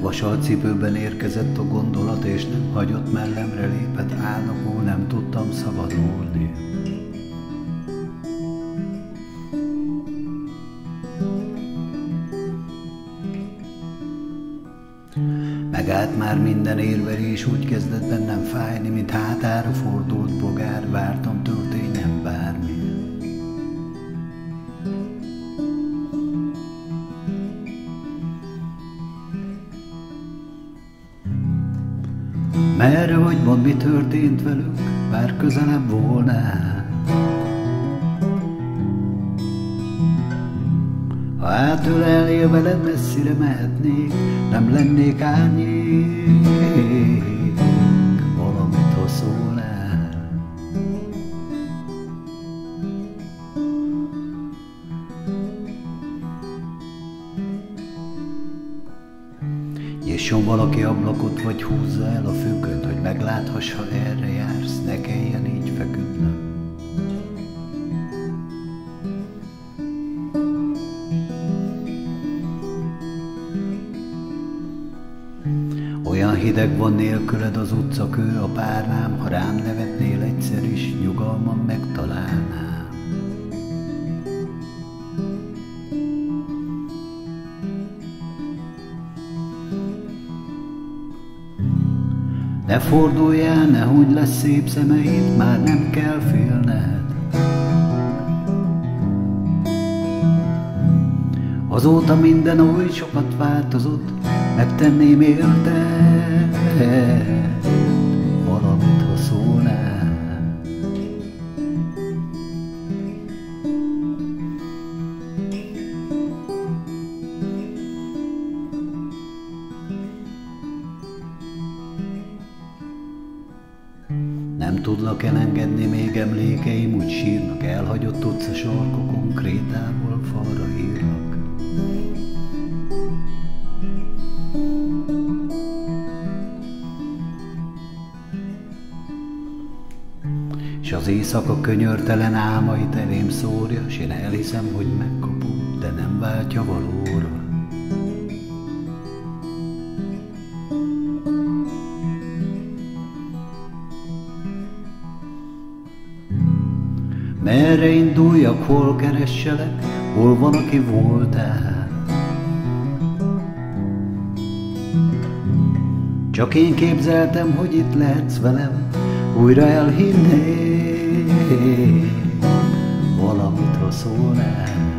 Vasalcipőben érkezett a gondolat, és nem hagyott, mellemre lépett, álnokul nem tudtam szabadulni. Megállt már minden érvelés, úgy kezdett bennem fájni, mint hátára fordult bogár, vártam történjen bármi. Merre vagy, mondd, mi történt velük, bár közelebb volnál. Ha átölelnél veled, messzire mehetnék, nem lennék árnyék, valamit ha szólnál. Nyisson valaki ablakot, vagy húzza el a függönyt, hogy megláthass, ha erre jársz, ne kelljen így feküdnöm. Olyan hideg van nélküled az utcakő, a párnám, ha rám nevetnél egyszer is, nyugalmam megtalálnám. Ne forduljál, nehogy lesz szép szemeid, már nem kell félned. Azóta minden oly sokat változott, megtenném érted, valamit ha szólnál. Nem tudlak elengedni, még emlékeim úgy sírnak, elhagyott utcasarkokon, krétából falra írnak. S az éjszaka könyörtelen álmait elém szórja, s én elhiszem, hogy megkapom, de nem váltja valóra. Merre induljak, hol keresselek, hol van, aki voltál? Csak én képzeltem, hogy itt lehetsz velem, újra elhinnék, valamit ha szólnál.